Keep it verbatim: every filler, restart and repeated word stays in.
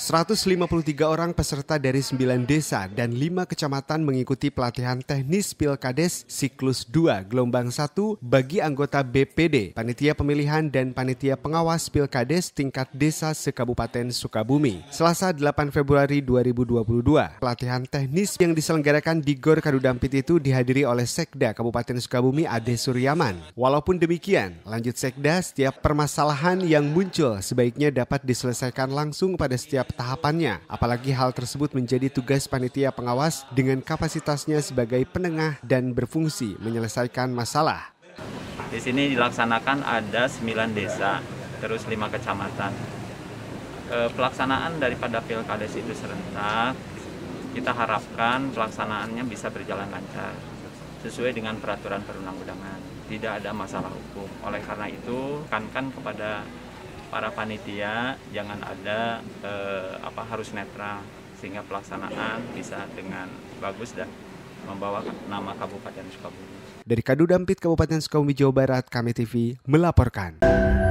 seratus lima puluh tiga orang peserta dari sembilan desa dan lima kecamatan mengikuti pelatihan teknis Pilkades siklus dua gelombang satu bagi anggota B P D, Panitia Pemilihan dan Panitia Pengawas Pilkades tingkat desa se-Kabupaten Sukabumi. Selasa delapan Februari dua ribu dua puluh dua, pelatihan teknis yang diselenggarakan di Gor Kadudampit itu dihadiri oleh Sekda Kabupaten Sukabumi Ade Suryaman. Walaupun demikian, lanjut Sekda, setiap permasalahan yang muncul sebaiknya dapat diselesaikan langsung pada setiap tahapannya, apalagi hal tersebut menjadi tugas panitia pengawas dengan kapasitasnya sebagai penengah dan berfungsi menyelesaikan masalah. Di sini dilaksanakan ada sembilan desa, terus lima kecamatan. E, pelaksanaan daripada Pilkades itu serentak, kita harapkan pelaksanaannya bisa berjalan lancar sesuai dengan peraturan perundang-undangan, tidak ada masalah hukum. Oleh karena itu, kan-kan kepada para panitia jangan ada eh, apa harus netral sehingga pelaksanaan bisa dengan bagus dan membawa nama Kabupaten Sukabumi. Dari Kadudampit Kabupaten Sukabumi Jawa Barat, Kami T V melaporkan.